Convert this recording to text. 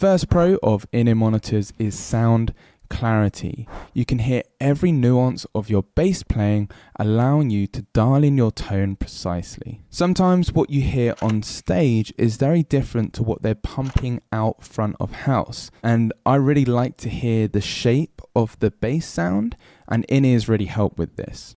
first pro of in-ear monitors is sound clarity. You can hear every nuance of your bass playing, allowing you to dial in your tone precisely. Sometimes what you hear on stage is very different to what they're pumping out front of house, and I really like to hear the shape of the bass sound, and in-ears really help with this.